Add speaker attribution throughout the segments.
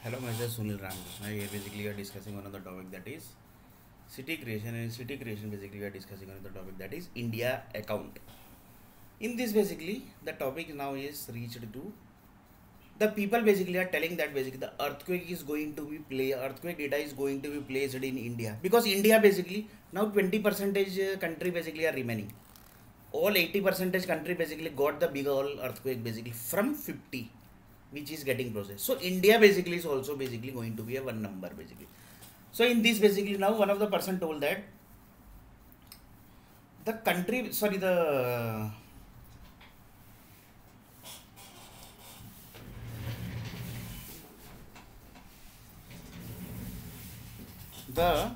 Speaker 1: Hello, myself Sunil Ramakrishna. Here basically we are discussing one of the topic that is city creation. And in city creation, basically we are discussing one of the topic that is India account. In this, basically the topic now is reached to the people. Basically are telling that basically the earthquake is going to be earthquake data is going to be placed in India, because India basically now 20 percentage country basically are remaining. All 80 percentage country basically got the big all earthquake basically from 50, which is getting processed. So India basically is also basically going to be a one number basically. So in this basically now one of the person told that the country, sorry, the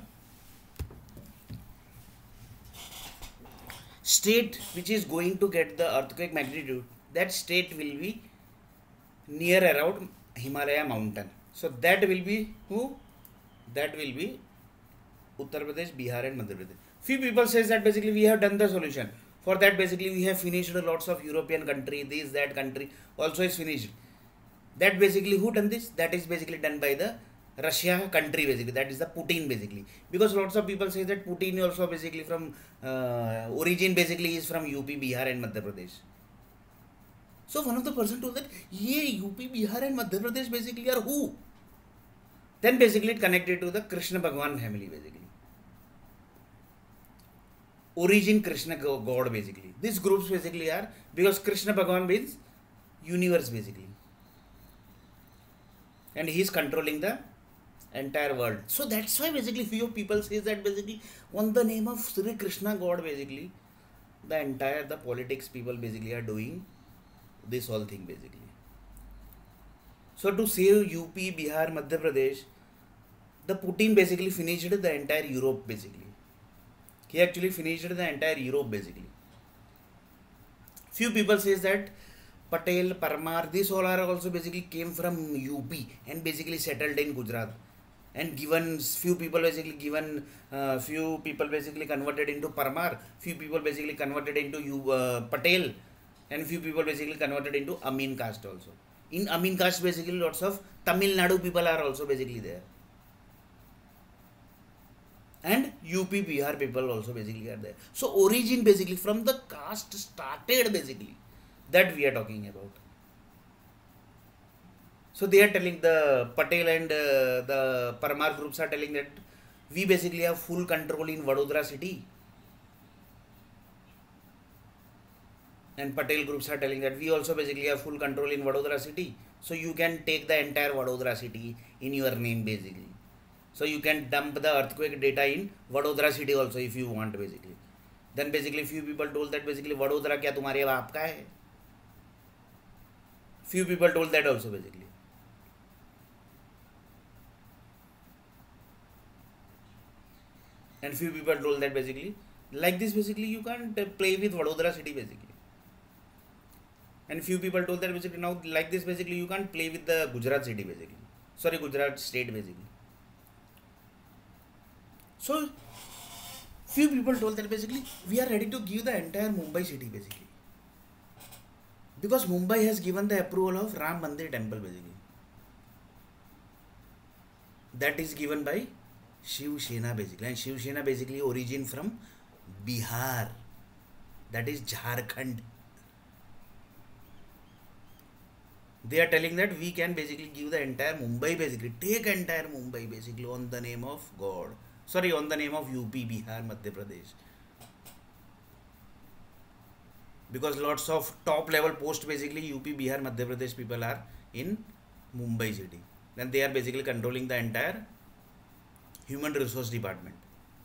Speaker 1: state which is going to get the earthquake magnitude, that state will be near around Himalaya mountain. So that will be who? That will be Uttar Pradesh, Bihar, and Madhya Pradesh. Few people says that basically we have done the solution. For that basically we have finished lots of European country, this that country also is finished. That basically who done this? That is basically done by the Russia country basically. That is the Putin basically. Because lots of people say that Putin also basically from origin basically is from UP, Bihar, and Madhya Pradesh. So one of the person told that, yeah, UP, Bihar, and Madhya Pradesh basically are who? Then basically it connected to the Krishna Bhagwan family basically. Origin Krishna God basically. These groups basically are because Krishna Bhagwan means universe basically, and he is controlling the entire world. So that's why basically few people says that basically on the name of Sri Krishna God basically the entire the politics people basically are doing this whole thing basically. So to save UP, Bihar, Madhya Pradesh, the Putin basically finished the entire Europe basically. He actually finished the entire Europe basically. Few people says that Patel, Parmar, these all are also basically came from UP and basically settled in Gujarat. And given few people basically few people basically converted into Parmar, few people basically converted into Patel, and few people basically converted into Amin caste also. In Amin caste basically lots of Tamil Nadu people are also basically there, and UP Bihar people also basically are there. So origin basically from the caste started basically, that we are talking about. So they are telling the Patel and the Parmar groups are telling that we basically have full control in Vadodara city, and Patel groups are telling that we also basically have full control in Vadodara city. So you can take the entire Vadodara city in your name basically. So you can dump the earthquake data in Vadodara city also if you want basically. Then basically few people told that basically Vadodara क्या तुम्हारे बाप का है? Few people told that also basically. And few people told that basically like this basically you can't play with Vadodara city basically. And few people told that basically now like this basically you can't play with the Gujarat city basically. Sorry, Gujarat state basically. So few people told that basically we are ready to give the entire Mumbai city basically, because Mumbai has given the approval of Ram Mandir temple basically. That is given by Shiv Sena basically, and Shiv Sena basically origin from Bihar, that is Jharkhand. They are telling that we can basically give the entire Mumbai basically, take entire Mumbai basically on the name of God. Sorry, on the name of UP, Bihar, Madhya Pradesh. Because lots of top level post basically UP, Bihar, Madhya Pradesh people are in Mumbai city. Then they are basically controlling the entire human resource department.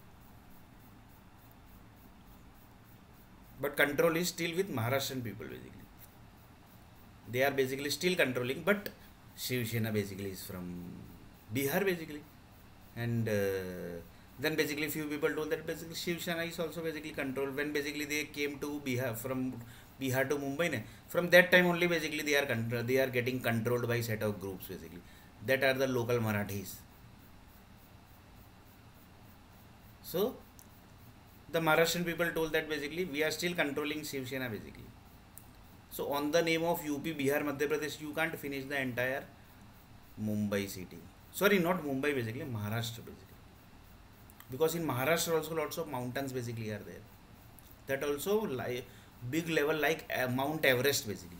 Speaker 1: But control is still with Maharashtrian people basically. They are basically still controlling, but Shiv Sena basically is from Bihar basically. And then basically few people told that basically Shiv Sena is also basically controlled when basically they came to Bihar, from Bihar to Mumbai. Ne? From that time only basically they are getting controlled by set of groups basically, that are the local Marathis. So the Maharashtrian people told that basically we are still controlling Shiv Sena basically. So on the name of UP, Bihar, Madhya Pradesh, you can't finish the entire Mumbai city. Sorry, not Mumbai basically, Maharashtra basically. Because in Maharashtra also lots of mountains basically are there. That also like big level like Mount Everest basically.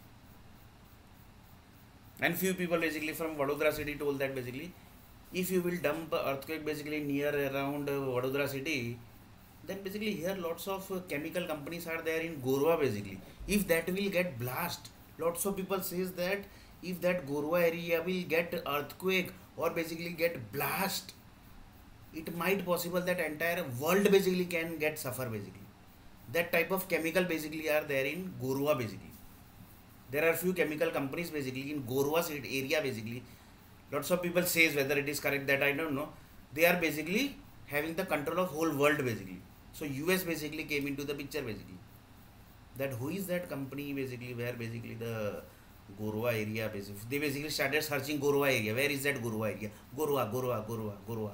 Speaker 1: And few people basically from Vadodara city told that basically if you will dump earthquake basically near around Vadodara city, then basically here lots of chemical companies are there in Gorwa basically. If that will get blast, lots of people says that if that Gorwa area will get earthquake or basically get blast, it might possible that entire world basically can get suffer basically. That type of chemical basically are there in Gorwa basically. There are few chemical companies basically in Gorwa area basically. Lots of people says whether it is correct that I don't know. They are basically having the control of whole world basically. So US basically came into the picture basically. That who is that company basically where basically the Gorwa area basically they basically started searching Gorwa area. Where is that Gorwa area? Gorwa.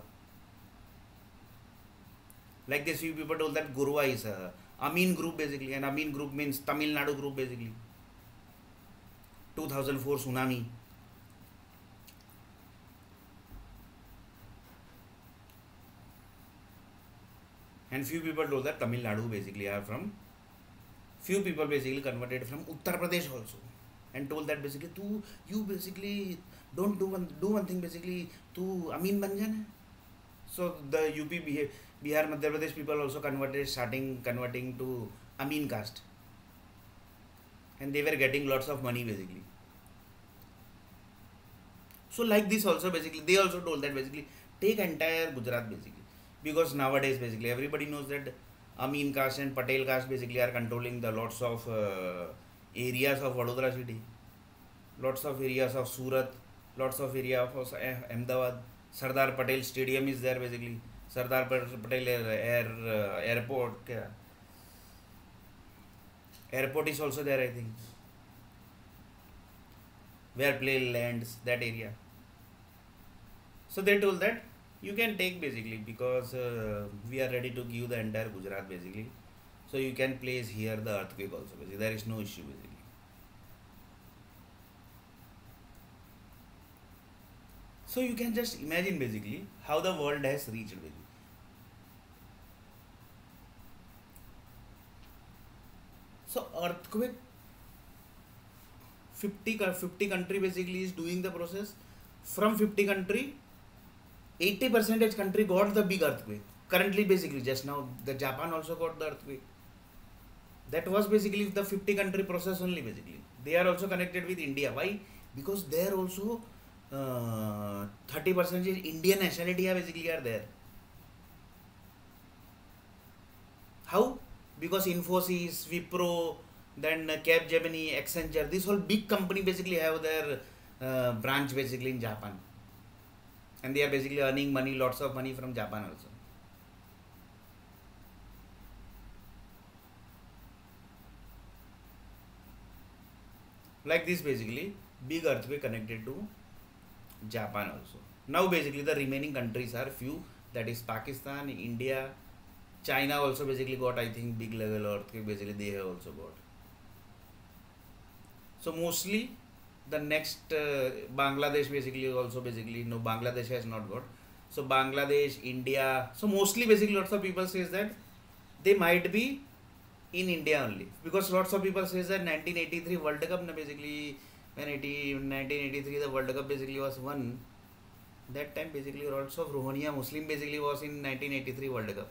Speaker 1: Like this few people told that Gorwa is Amin group basically, and Amin group means Tamil Nadu group basically. 2004 tsunami. And few people told that Tamil Nadu basically are from. Few people basically converted from Uttar Pradesh also, and told that basically tu you basically don't do one thing basically tu Amin Banjan hai. So the UP Bihar Madhya Pradesh people also starting converting to Amin caste, and they were getting lots of money basically. So like this also basically they also told that basically take entire Gujarat basically, because nowadays basically everybody knows that Amin caste and Patel caste basically are controlling the lots of areas of Vadodara city, lots of areas of Surat, lots of area of Ahmedabad. Sardar Patel Stadium is there basically. Sardar Patel Airport. Airport is also there I think. Where plane lands, that area. So they told that you can take basically because we are ready to give the entire Gujarat basically. So you can place here the earthquake also basically. There is no issue basically. So you can just imagine basically how the world has reached basically. So earthquake 50 country basically is doing the process. From 50 country, 80% country got the big earthquake. Currently basically just now the Japan also got the earthquake. That was basically the 50 country process only basically. They are also connected with India. Why? Because there also 30% Indian nationality basically are there. How? Because Infosys, Wipro, then Capgemini, Accenture, these whole big company basically have their branch basically in Japan, and they are basically earning money, lots of money from Japan also. Like this basically, big earthquake connected to Japan also. Now basically the remaining countries are few, that is Pakistan, India, China also basically got I think big level earthquake basically they have also got. So mostly the next Bangladesh basically also basically no Bangladesh has not got. So Bangladesh, India. So mostly basically lots of people says that they might be in India only, because lots of people says that 1983 World Cup na basically when 1983 the World Cup basically was won. That time basically lots of Rohingya Muslim basically was in 1983 World Cup.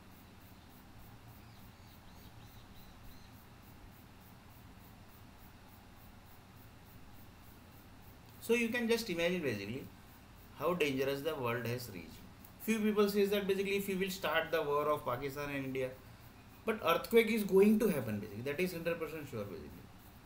Speaker 1: So you can just imagine basically how dangerous the world has reached. Few people says that basically if you will start the war of Pakistan and India, but earthquake is going to happen basically. That is 100% sure basically.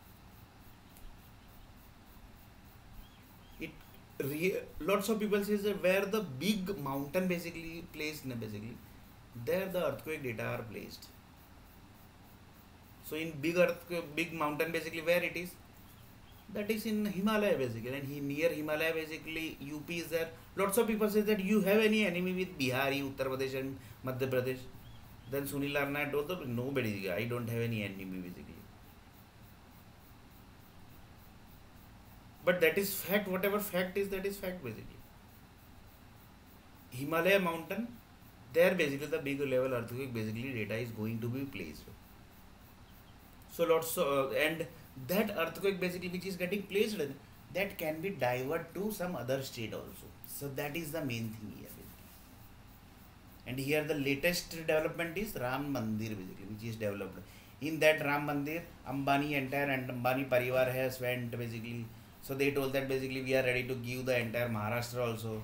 Speaker 1: It lots of people says that where the big mountain basically placed basically, there the earthquake data are placed. So in big earthquake, big mountain basically where it is, that is in Himalaya basically, and near Himalaya basically UP is there. Lots of people say that you have any enemy with Bihari, Uttar Pradesh and Madhya Pradesh. Then Sunil Arna told them nobody, I don't have any enemy basically. But that is fact. Whatever fact is, that is fact basically. Himalaya mountain, there basically the big level earthquake basically data is going to be placed. So lots of, and that earthquake basically which is getting placed, that can be diverted to some other state also. So that is the main thing here. And here the latest development is Ram Mandir basically, which is developed. In that Ram Mandir, Ambani entire and Ambani Parivar has went basically. So they told that basically we are ready to give the entire Maharashtra also.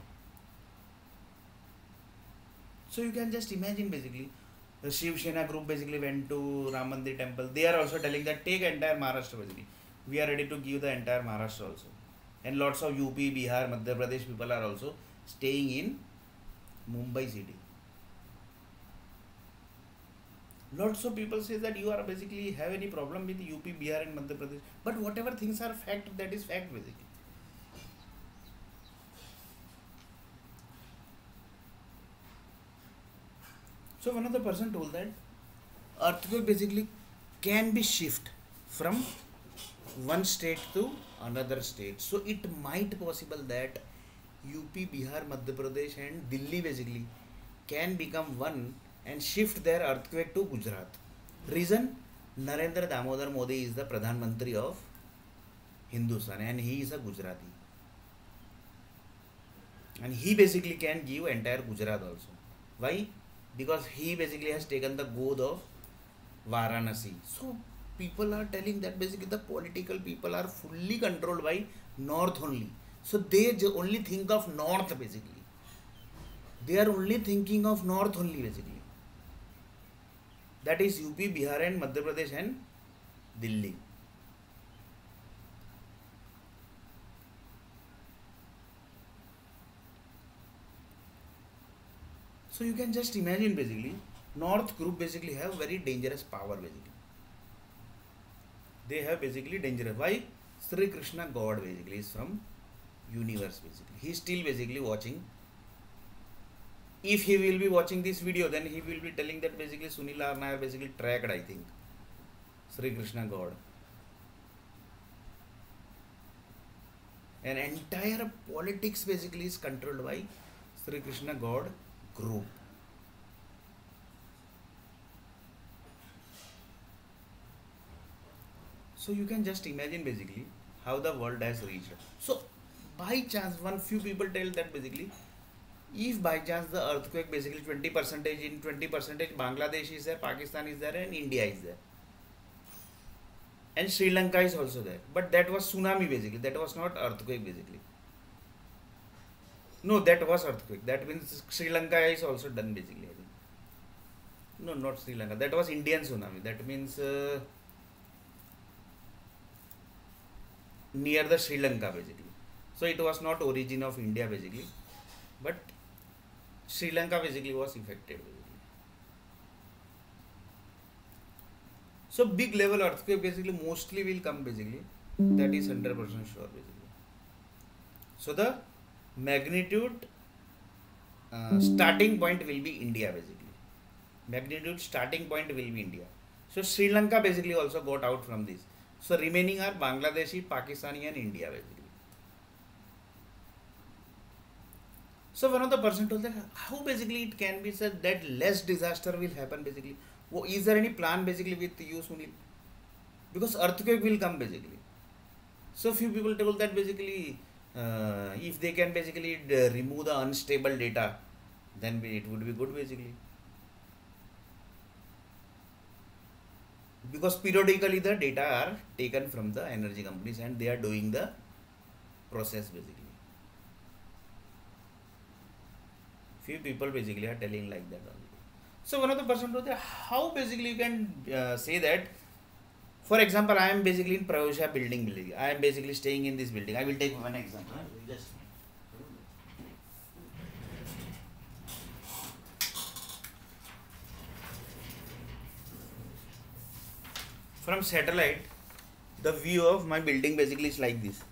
Speaker 1: So you can just imagine basically, the Shiv Sena group basically went to Ram Mandir temple. They are also telling that take entire Maharashtra basically. We are ready to give the entire Maharashtra also. And lots of UP, Bihar, Madhya Pradesh people are also staying in Mumbai city. Lots of people say that you are basically have any problem with UP, Bihar and Madhya Pradesh. But whatever things are fact, that is fact basically. So one of the person told that earthquake basically can be shift from one state to another state. So it might possible that UP, Bihar, Madhya Pradesh and Delhi basically can become one and shift their earthquake to Gujarat. Reason? Narendra Damodar Modi is the Pradhan Mantri of Hindustan and he is a Gujarati. And he basically can give entire Gujarat also. Why? Because he basically has taken the god of Varanasi. So people are telling that basically the political people are fully controlled by north only. So they only think of north basically. They are only thinking of north only basically. That is UP, Bihar and Madhya Pradesh and Delhi. So you can just imagine basically, North group basically have very dangerous power basically. They have basically dangerous. Why? Sri Krishna God basically is from universe basically. He is still basically watching. If he will be watching this video, then he will be telling that basically Sunil R. Nair basically tracked, I think, Sri Krishna God. And entire politics basically is controlled by Sri Krishna God group. So you can just imagine basically how the world has reached. So by chance, one few people tell that basically, if by chance the earthquake basically 20% in 20% Bangladesh is there, Pakistan is there and India is there. And Sri Lanka is also there. But that was tsunami basically. That was not earthquake basically. No, that was earthquake. That means Sri Lanka is also done basically. I think. No, not Sri Lanka. That was Indian tsunami. That means near the Sri Lanka basically. So it was not origin of India basically. But Sri Lanka basically was affected basically. So big level earthquake basically mostly will come basically. That is 100% sure basically. So the magnitude starting point will be India basically. Magnitude starting point will be India. So Sri Lanka basically also got out from this. So remaining are Bangladeshi, Pakistani and India basically. So one of the person told that how basically it can be said that less disaster will happen basically. Is there any plan basically with you, Sunil? Because earthquake will come basically. So few people told that basically if they can basically remove the unstable data, then it would be good basically. Because periodically the data are taken from the energy companies and they are doing the process basically. Few people basically are telling like that only. So one of the person told that how basically you can say that. For example, I am basically in Pravesha building. I am basically staying in this building. I will take one example. Just from satellite, the view of my building basically is like this.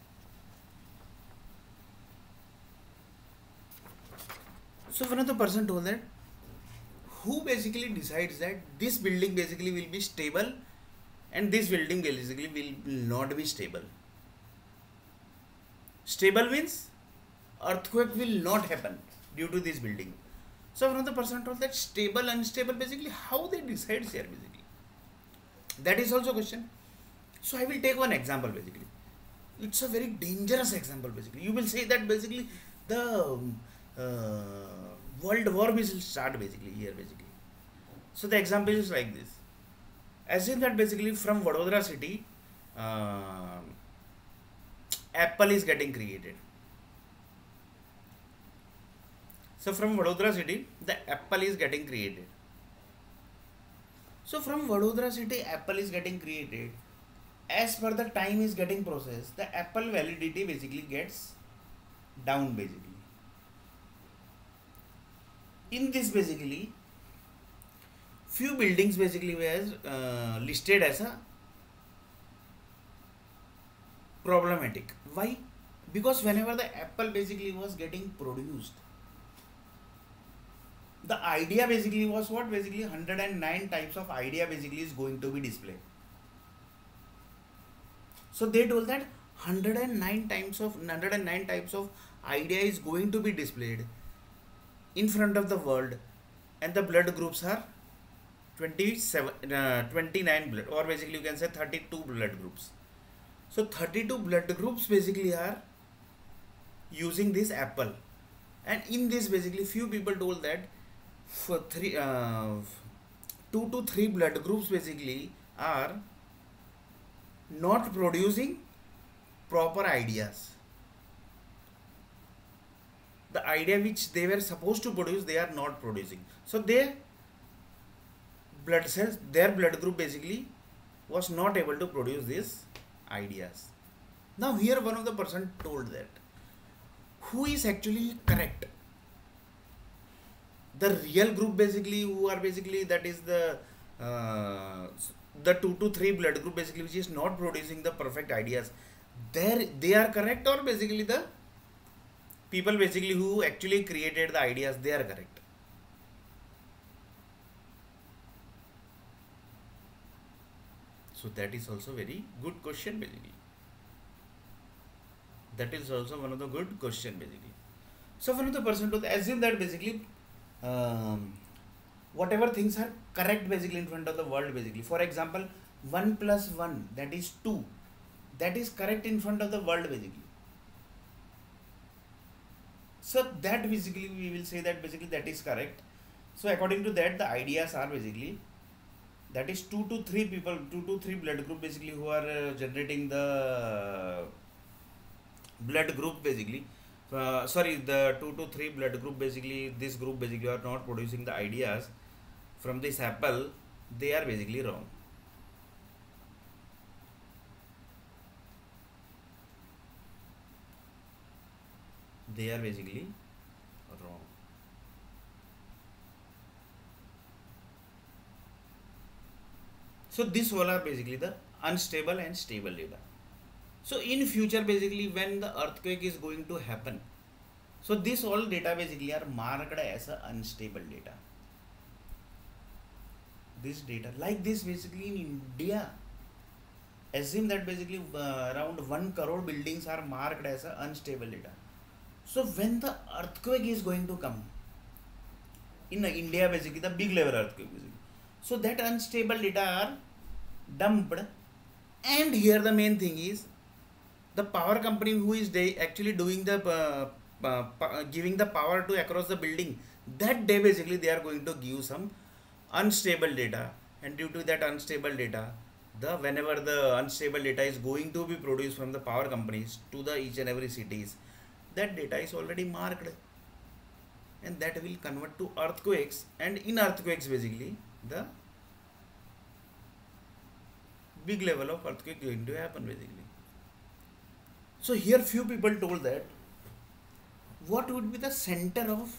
Speaker 1: So one of the person told that who basically decides that this building basically will be stable and this building basically will not be stable. Stable means earthquake will not happen due to this building. So one of the person told that stable, unstable, basically how they decide here basically. That is also question. So I will take one example basically. It's a very dangerous example basically. You will say that basically the world war will start basically here basically. So the example is like this. Assume that basically from Vadodara city, Apple is getting created. So from Vadodara city, the Apple is getting created. So from Vadodara city, Apple is getting created. As per the time is getting processed, the Apple validity basically gets down basically. In this basically, few buildings basically were listed as a problematic. Why? Because whenever the Apple basically was getting produced, the idea basically was what? Basically 109 types of idea basically is going to be displayed. So they told that 109 types of idea is going to be displayed in front of the world, and the blood groups are 29 blood, or basically you can say 32 blood groups. So 32 blood groups basically are using this Apple, and in this basically few people told that for 2 to 3 blood groups basically are not producing proper ideas. The idea which they were supposed to produce, they are not producing. So their blood cells, their blood group basically was not able to produce these ideas. Now here one of the person told that who is actually correct? The real group basically who are basically, that is the 2 to 3 blood group basically which is not producing the perfect ideas, they are correct, or basically the people basically who actually created the ideas, they are correct? So that is also very good question basically. That is also one of the good question basically. So one of the person to assume that basically whatever things are correct basically in front of the world basically. For example, 1 plus 1, that is 2. That is correct in front of the world basically. So that basically we will say that basically that is correct. So according to that, the ideas are basically, that is 2 to 3 people, 2 to 3 blood group basically who are generating the blood group basically. The 2 to 3 blood group basically, this group basically are not producing the ideas from this Apple, they are basically wrong. They are basically wrong. So this all are basically the unstable and stable data. So in future basically when the earthquake is going to happen, so this all data basically are marked as a unstable data. This data like this basically in India, assume that basically around 1 crore buildings are marked as a unstable data. So when the earthquake is going to come in India basically, the big level earthquake basically, so that unstable data are dumped, and here the main thing is the power company who is actually doing the giving the power to across the building, that day basically they are going to give some unstable data, and due to that unstable data, whenever the unstable data is going to be produced from the power companies to the each and every cities, that data is already marked, and that will convert to earthquakes, and in earthquakes basically the big level of earthquake going to happen basically. So here few people told that what would be the center of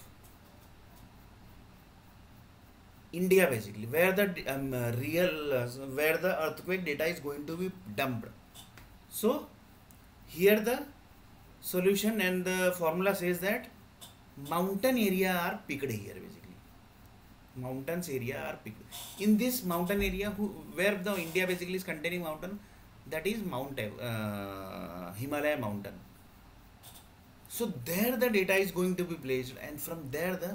Speaker 1: India basically, where the where the earthquake data is going to be dumped. So here the solution and the formula says that mountain area are picked here basically. Mountains area are picked. In this mountain area where the India basically is containing mountain, that is Himalaya mountain. So there the data is going to be placed, and from there the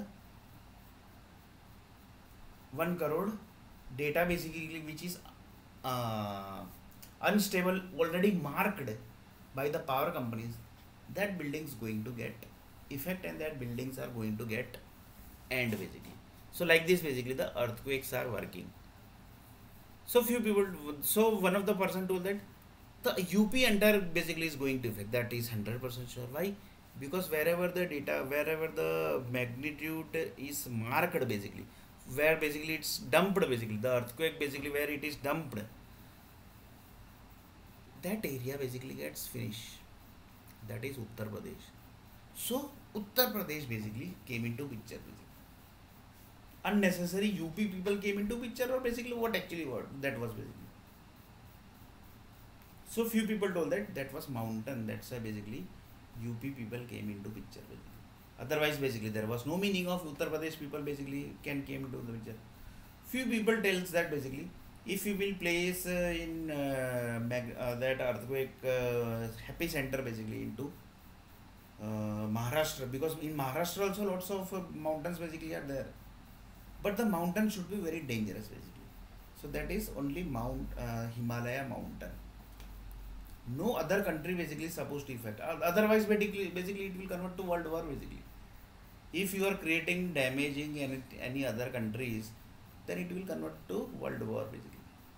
Speaker 1: 1 crore data basically which is uh, unstable, already marked by the power companies, that buildings going to get effect, and that buildings are going to get end basically. So like this basically the earthquakes are working. So few people, so one of the person told that the UP entire basically is going to affect. That is 100% sure. Why? Because wherever the data, wherever the magnitude is marked basically, where basically it's dumped basically, the earthquake basically where it is dumped, that area basically gets finished. That is Uttar Pradesh. So Uttar Pradesh basically came into picture basically. Unnecessary UP people came into picture, or basically what that was basically. So few people told that that was mountain. That's why basically UP people came into picture basically. Otherwise basically there was no meaning of Uttar Pradesh people basically can came into the picture. Few people tells that basically if you will place in that earthquake happy center basically into Maharashtra, because in Maharashtra also lots of mountains basically are there, but the mountain should be very dangerous basically. So that is only Mount Himalaya mountain. No other country basically is supposed to affect. Otherwise basically it will convert to world war basically. If you are creating damaging any other countries, then it will convert to world war basically.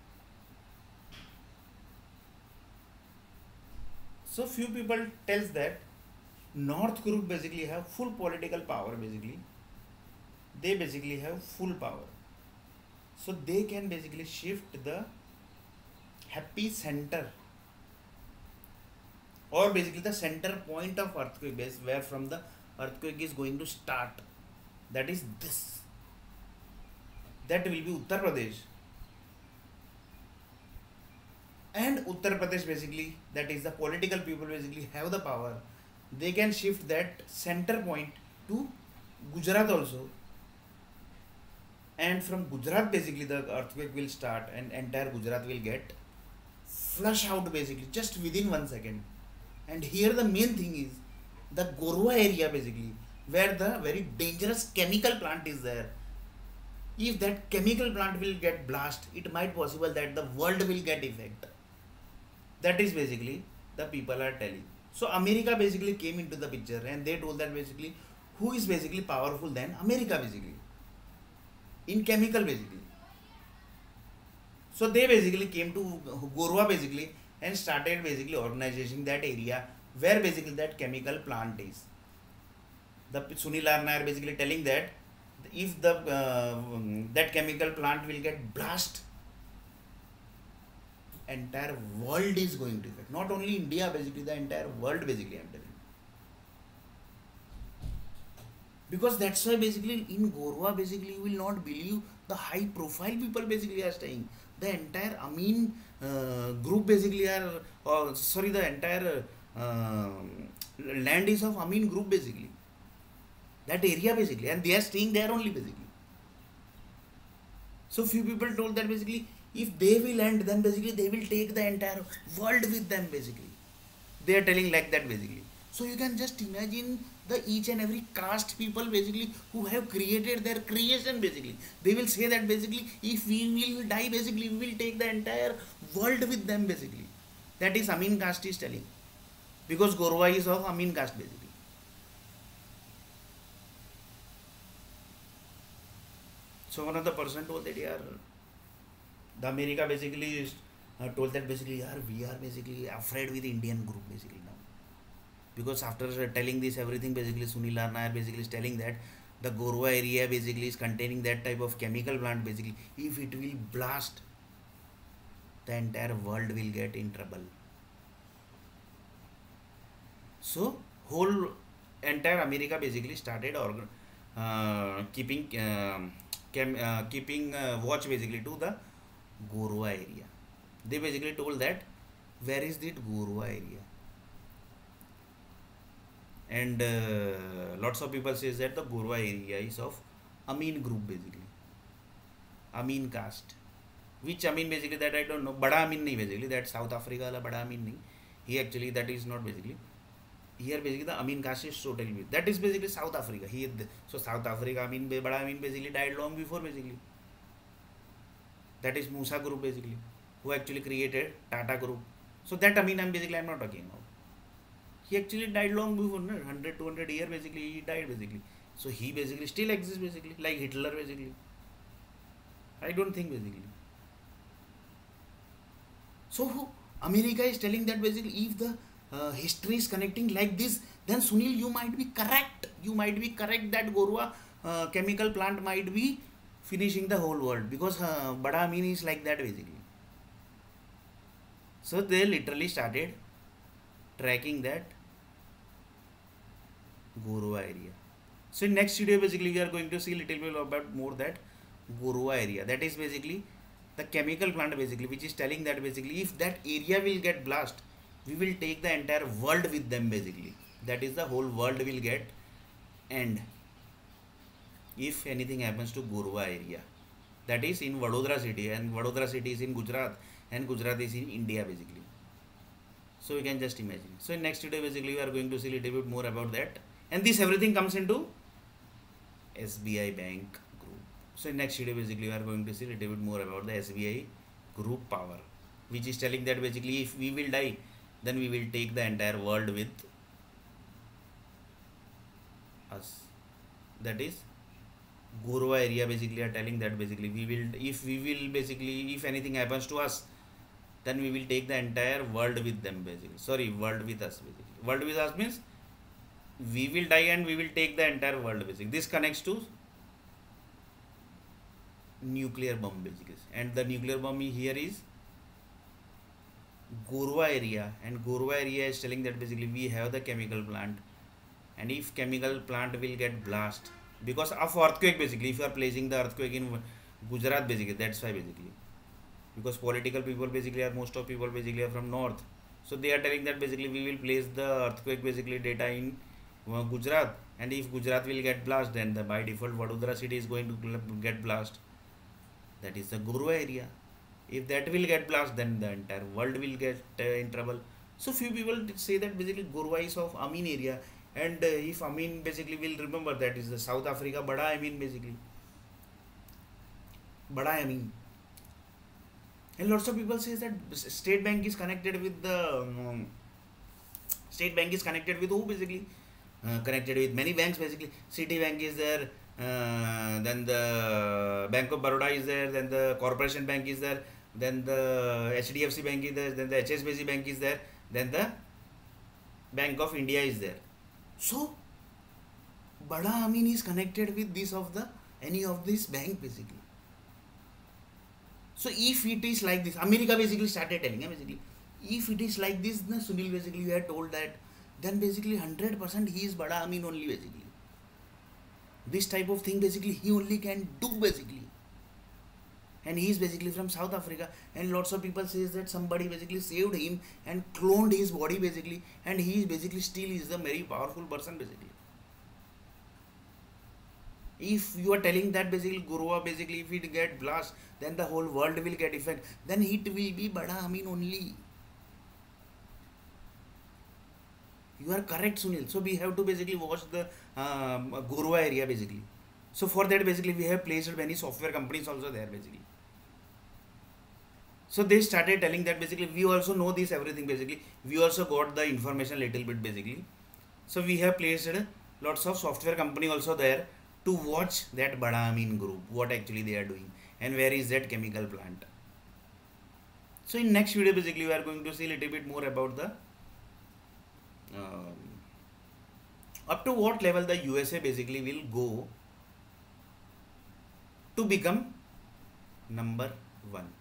Speaker 1: So few people tells that North group basically have full political power basically. They basically have full power. So they can basically shift the happy center, or basically the center point of earthquake base where from the earthquake is going to start. That is this. That will be Uttar Pradesh. And Uttar Pradesh basically, that is the political people basically have the power. They can shift that center point to Gujarat also. And from Gujarat basically the earthquake will start, and entire Gujarat will get flush out basically just within 1 second. And here the main thing is the Gorwa area basically, where the very dangerous chemical plant is there. If that chemical plant will get blast, it might possible that the world will get effect. That is basically the people are telling. So America basically came into the picture, and they told that basically who is basically powerful than America basically in chemical basically. So they basically came to Gorwa basically and started basically organizing that area where basically that chemical plant is. The Sunil R. Nair basically telling that if the that chemical plant will get blast, entire world is going to affect. Not only India basically, the entire world basically I'm telling. Because that's why basically in Gorwa basically you will not believe the high profile people basically are staying. The entire Amin group basically are, or sorry, the entire land is of Amin group basically. That area basically, and they are staying there only basically. So few people told that basically if they will end, then basically they will take the entire world with them basically. They are telling like that basically. So you can just imagine the each and every caste people basically who have created their creation basically. They will say that basically if we will die basically we will take the entire world with them basically. That is Amin caste is telling. Because Gorwa is of Amin caste basically. So one of the person told that yeah, the America basically is, told that basically yeah, we are basically afraid with Indian group basically now. Because after telling this everything basically Sunil R. Nair basically is telling that the Gorwa area basically is containing that type of chemical plant basically. If it will blast, the entire world will get in trouble. So whole entire America basically started keeping keeping watch basically to the Gorwa area. They basically told that where is that Gorwa area, and lots of people says that the Gorwa area is of Amin group basically, Amin caste. Which Amin basically that I don't know. Bada Amin nahi basically, that South Africa wala Bada Amin nahi. He actually that is not basically. here basically the Amin caste is totally, that is basically South Africa. So South Africa, Bada Amin basically died long before basically. That is Musa Group basically, who actually created Tata Group. So that Amin I'm not talking about. He actually died long before, no? 100, 200 years basically he died basically. So he basically still exists basically, like Hitler basically. I don't think basically. So America is telling that basically if the history is connecting like this, then Sunil, you might be correct. You might be correct that Gorua chemical plant might be finishing the whole world, because Bada Amin is like that basically. So they literally started tracking that Gorua area. So in next video basically we are going to see little bit about more that Gorua area. That is basically the chemical plant basically, which is telling that basically if that area will get blast, we will take the entire world with them basically. That is the whole world will get end if anything happens to Gorua area. That is in Vadodara city, and Vadodara city is in Gujarat, and Gujarat is in India basically. So you can just imagine. So in next video basically we are going to see a little bit more about that, and this everything comes into SBI Bank Group. So in next video basically we are going to see a little bit more about the SBI Group power, which is telling that basically if we will die, then we will take the entire world with us. That is Gorua area basically are telling that basically if anything happens to us, then we will take the entire world with them basically. Sorry, world with us basically. World with us means we will die and we will take the entire world basically. This connects to nuclear bomb basically, and the nuclear bomb here is Gorua area, and Gorua area is telling that basically we have the chemical plant, and if chemical plant will get blast because of earthquake basically, if you are placing the earthquake in Gujarat basically, that's why basically, because political people basically are, most of people basically are from north, so they are telling that basically we will place the earthquake basically data in Gujarat, and if Gujarat will get blast, then the by default Vadodara city is going to get blast. That is the Gorua area. If that will get blast, then the entire world will get in trouble. So few people say that basically Gorua is of Amin area, and if Amin basically will remember, that is the South Africa Bada Amin basically, Bada Amin. And lots of people say that State Bank is connected with the State Bank is connected with who basically? Connected with many banks basically. Citibank is there, then the Bank of Baroda is there, then the Corporation Bank is there, then the HDFC Bank is there, then the HSBC Bank is there, then the Bank of India is there. So Bada Amin is connected with this of the any of this bank basically. So if it is like this, America basically started telling basically, if it is like this, Sunil basically we had told that, then basically 100% he is Bada Amin only basically. This type of thing basically he only can do basically. And he is basically from South Africa, and lots of people says that somebody basically saved him and cloned his body basically, and he is basically still is a very powerful person basically. If you are telling that basically Gorua basically if it get blast, then the whole world will get effect, then it will be Bada Amin only. You are correct, Sunil. So we have to basically watch the Gorua area basically. So for that basically we have placed many software companies also there basically. So they started telling that basically we also know this everything basically. We also got the information little bit basically. So we have placed lots of software company also there to watch that Bada Amin group, what actually they are doing, and where is that chemical plant. So in next video basically we are going to see a little bit more about the up to what level the USA basically will go to become number 1.